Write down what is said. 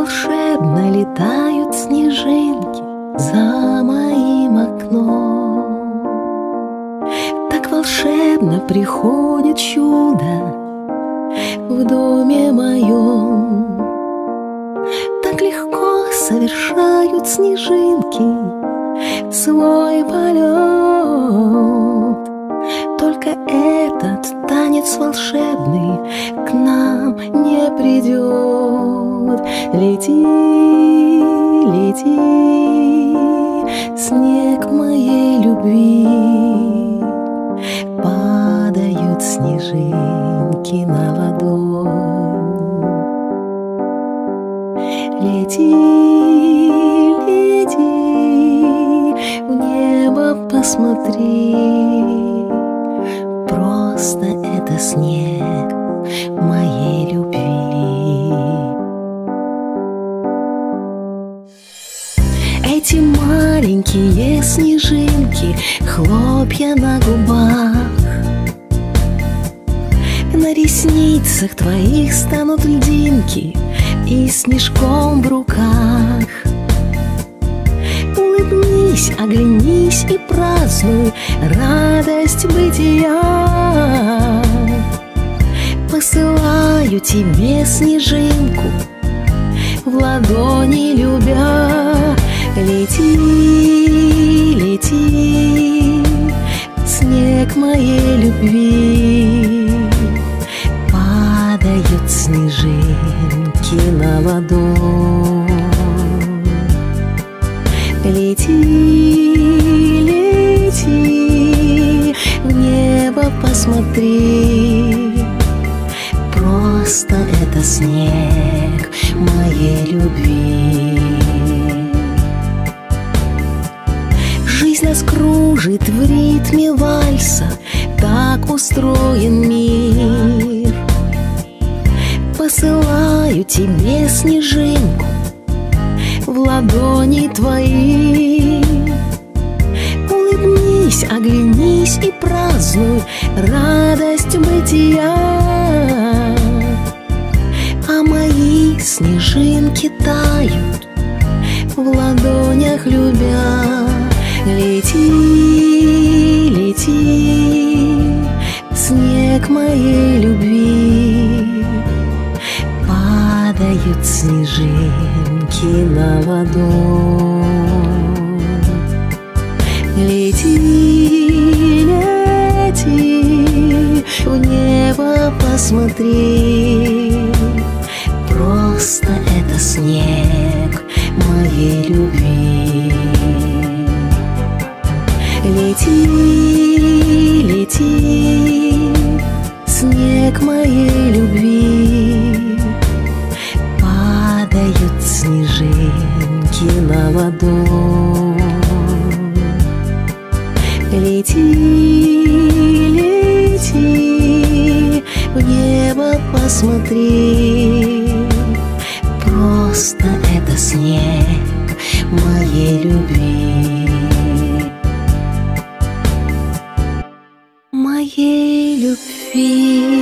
волшебно летают снежинки за моим окном. Так волшебно приходит чудо в доме моем. Так легко совершают снежинки свой полет. Только этот танец волшебный к нам не придет. Лети, лети, снег моей любви. Падают снежинки на ладонь. Лети, лети, в небо посмотри. Просто это снег моей любви. Эти маленькие снежинки, хлопья на губах, на ресницах твоих станут льдинки и снежком в руках. Улыбнись, оглянись и празднуй радость бытия. Посылаю тебе снежинку, в ладони любя. Лети, лети, снег моей любви. Падают снежинки на ладонь. Лети, лети, в небо посмотри. Просто это снег моей любви. Жизнь нас кружит в ритме вальса, так устроен мир. Посылаю тебе снежинку в ладони твои. Улыбнись, оглянись и празднуй радость бытия. А мои снежинки тают в ладонях любя. Лети, лети, снег моей любви. Падают снежинки на ладонь. Лети, лети, в небо посмотри. Просто это снег моей любви. Лети, лети, снег моей любви. Падают снежинки на ладонь. Лети, лети, в небо посмотри. Просто это снег моей любви. Моей любви.